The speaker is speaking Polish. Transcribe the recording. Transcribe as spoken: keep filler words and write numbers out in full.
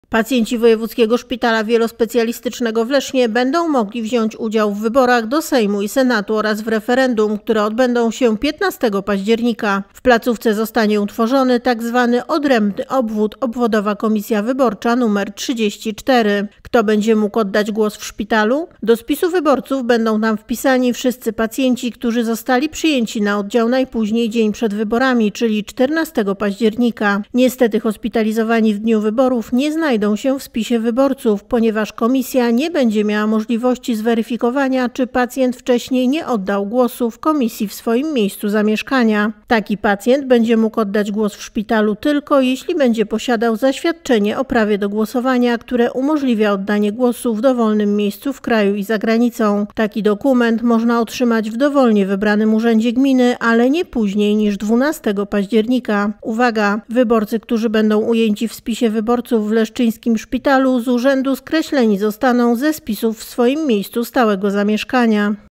Pacjenci Wojewódzkiego Szpitala Wielospecjalistycznego w Lesznie będą mogli wziąć udział w wyborach do Sejmu i Senatu oraz w referendum, które odbędą się piętnastego października. W placówce zostanie utworzony tzw. odrębny obwód, obwodowa komisja wyborcza numer trzydzieści cztery. Kto będzie mógł oddać głos w szpitalu? Do spisu wyborców będą tam wpisani wszyscy pacjenci, którzy zostali przyjęci na oddział najpóźniej dzień przed wyborami, czyli czternastego października. Niestety hospitalizowani w dniu wyborów nie znajdą się w spisie wyborców, ponieważ komisja nie będzie miała możliwości zweryfikowania, czy pacjent wcześniej nie oddał głosu w komisji w swoim miejscu zamieszkania. Taki pacjent będzie mógł oddać głos w szpitalu tylko, jeśli będzie posiadał zaświadczenie o prawie do głosowania, które umożliwia oddanie głosu w dowolnym miejscu w kraju i za granicą. Taki dokument można otrzymać w dowolnie wybranym urzędzie gminy, ale nie później niż dwunastego października. Uwaga! Wyborcy, którzy będą ujęci w spisie wyborców w leszczyńskim szpitalu, z urzędu skreśleni zostaną ze spisów w swoim miejscu stałego zamieszkania.